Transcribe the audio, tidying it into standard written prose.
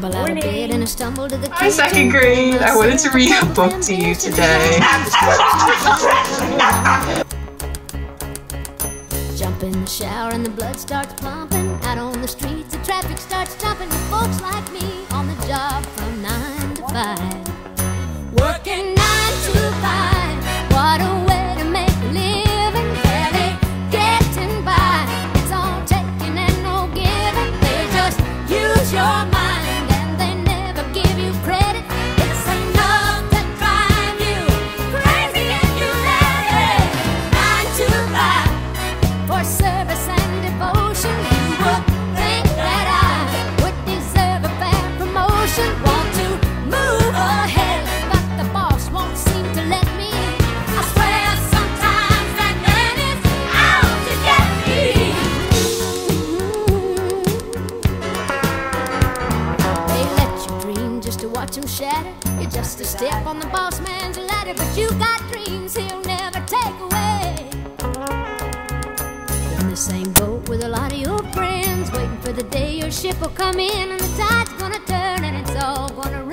Scramble out of bed and I stumble to the kitchen. Hi, second grade. I wanted to read a book to you today. Jump in the shower and the blood starts pumping. Out on the streets, the traffic starts jumping. With folks like me on the job from 9 to 5. Working 9 to 5. What a way to make a living. Barely getting by. It's all taking and no giving. They just use your mind and they never give you credit. It's enough to drive you crazy if you let it. 9 to 5 for service and devotion. You would think that I would deserve a fair promotion. Want to move ahead, but the boss won't seem to let me. I swear sometimes that man is out to get me. They let you dream just to watch him shatter. You're just a step on the boss man's ladder, but you got dreams he'll never take away. In the same boat with a lot of your friends, waiting for the day your ship will come in and the tide's gonna turn and it's all gonna rain.